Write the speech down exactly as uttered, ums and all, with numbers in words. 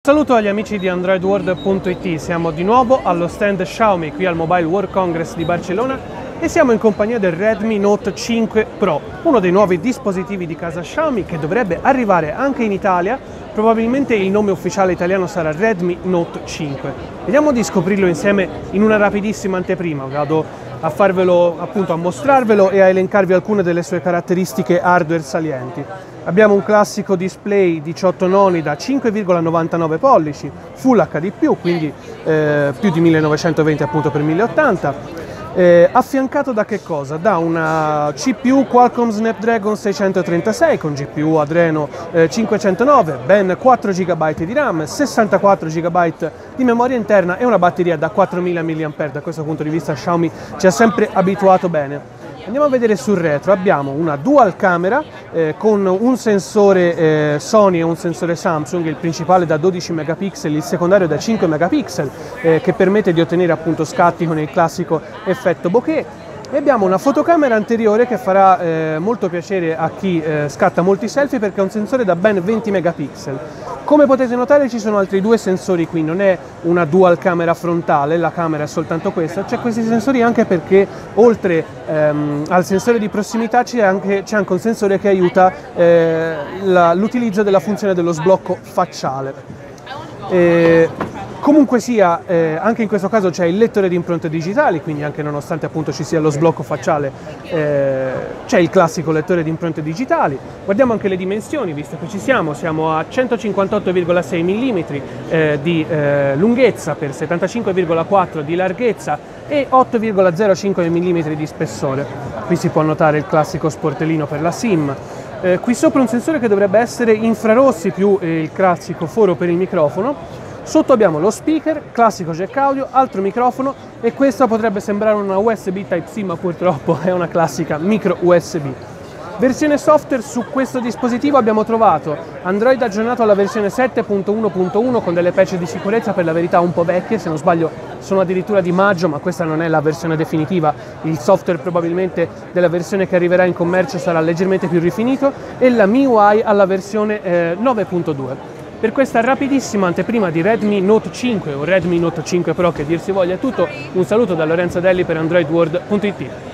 Saluto agli amici di Android World punto it, siamo di nuovo allo stand Xiaomi qui al Mobile World Congress di Barcellona e siamo in compagnia del Redmi Note cinque Pro, uno dei nuovi dispositivi di casa Xiaomi che dovrebbe arrivare anche in Italia. Probabilmente il nome ufficiale italiano sarà Redmi Note cinque. Vediamo di scoprirlo insieme in una rapidissima anteprima. Vado a farvelo, appunto, a mostrarvelo e a elencarvi alcune delle sue caratteristiche hardware salienti. Abbiamo un classico display diciotto noni da cinque virgola novantanove pollici, Full acca di più, quindi eh, più di millenovecentoventi appunto per mille ottanta. Eh, affiancato da che cosa? Da una C P U Qualcomm Snapdragon seicentotrentasei con G P U Adreno eh, cinquecentonove, ben quattro giga di RAM, sessantaquattro giga di memoria interna e una batteria da quattromila milliamperi. Da questo punto di vista Xiaomi ci ha sempre abituato bene. Andiamo a vedere sul retro, abbiamo una dual camera eh, con un sensore eh, Sony e un sensore Samsung, il principale da dodici megapixel, il secondario da cinque megapixel, eh, che permette di ottenere appunto scatti con il classico effetto bokeh. E abbiamo una fotocamera anteriore che farà eh, molto piacere a chi eh, scatta molti selfie perché è un sensore da ben venti megapixel. Come potete notare ci sono altri due sensori qui, non è una dual camera frontale, la camera è soltanto questa, c'è questi sensori anche perché oltre ehm, al sensore di prossimità c'è anche, c'è anche un sensore che aiuta eh, l'utilizzo della funzione dello sblocco facciale. E, Comunque sia, eh, anche in questo caso c'è il lettore di impronte digitali, quindi anche nonostante appunto ci sia lo sblocco facciale eh, c'è il classico lettore di impronte digitali. Guardiamo anche le dimensioni, visto che ci siamo, siamo a centocinquantotto virgola sei millimetri eh, di eh, lunghezza per settantacinque virgola quattro di larghezza e otto virgola zero cinque millimetri di spessore. Qui si può notare il classico sportellino per la SIM. Eh, qui sopra un sensore che dovrebbe essere infrarossi più eh, il classico foro per il microfono. Sotto abbiamo lo speaker, classico jack audio, altro microfono e questa potrebbe sembrare una U S B Type-C ma purtroppo è una classica micro U S B. Versione software su questo dispositivo abbiamo trovato Android aggiornato alla versione sette punto uno punto uno con delle patch di sicurezza per la verità un po' vecchie, se non sbaglio sono addirittura di maggio, ma questa non è la versione definitiva, il software probabilmente della versione che arriverà in commercio sarà leggermente più rifinito e la M I U I alla versione eh, nove punto due. Per questa rapidissima anteprima di Redmi Note cinque o Redmi Note cinque Pro che dir si voglia è tutto, un saluto da Lorenzo Delli per Android World punto it.